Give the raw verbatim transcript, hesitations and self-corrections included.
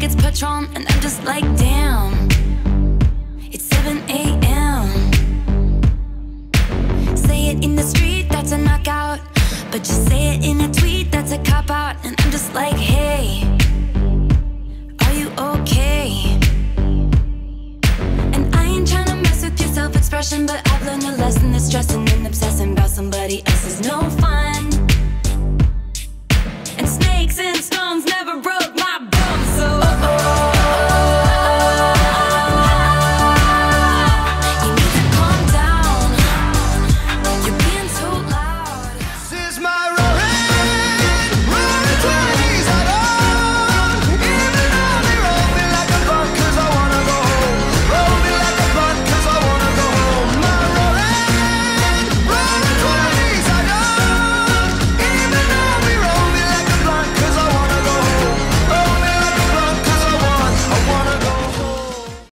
like it's Patron, and I'm just like, damn, it's seven A M Say it in the street, that's a knockout, but just say it in a tweet,